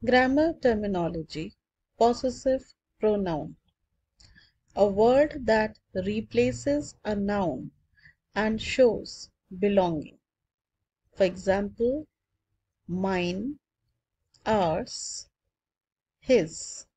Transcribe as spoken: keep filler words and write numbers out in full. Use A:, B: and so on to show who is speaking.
A: Grammar terminology. Possessive pronoun. A word that replaces a noun and shows belonging. For example, mine, ours, his.